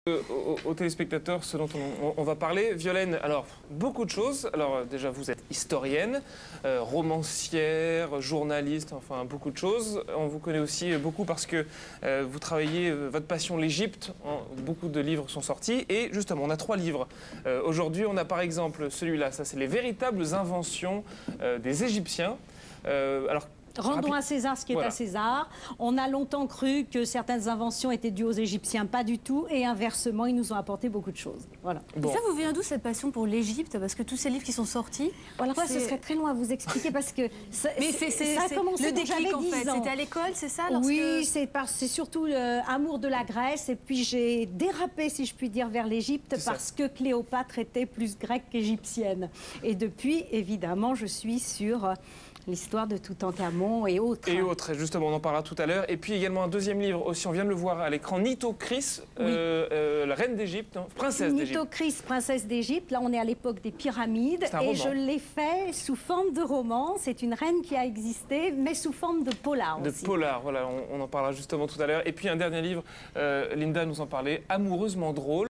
Aux téléspectateurs, ce dont on va parler. Violaine, alors, beaucoup de choses. Alors, déjà, vous êtes historienne, romancière, journaliste, enfin, beaucoup de choses. On vous connaît aussi beaucoup parce que vous travaillez, votre passion, l'Égypte. Beaucoup de livres sont sortis. Et justement, on a 3 livres. Aujourd'hui, on a par exemple celui-là. Ça, c'est les véritables inventions des Égyptiens. Alors, rendons à César ce qui est à César. On a longtemps cru que certaines inventions étaient dues aux Égyptiens, pas du tout. Et inversement, ils nous ont apporté beaucoup de choses. Voilà. Bon. Et ça vous vient d'où cette passion pour l'Égypte? Parce que tous ces livres qui sont sortis... Alors ça, ce serait très long à vous expliquer parce que ça a commencé le déclic en fait. C'était à l'école, c'est ça? Oui, c'est surtout l'amour de la Grèce. Et puis j'ai dérapé, si je puis dire, vers l'Égypte parce que Cléopâtre était plus grecque qu'égyptienne. Et depuis, évidemment, je suis sur... l'histoire de Toutankhamon et autres. Et autres, justement, on en parlera tout à l'heure. Et puis également un deuxième livre aussi, on vient de le voir à l'écran, Nitocris, la reine d'Égypte, princesse d'Égypte. Nitocris, princesse d'Égypte, là on est à l'époque des pyramides. Et je l'ai fait sous forme de roman. C'est une reine qui a existé, mais sous forme de polar aussi. De polar, voilà, on en parlera justement tout à l'heure. Et puis un dernier livre, Linda nous en parlait, Amoureusement drôle.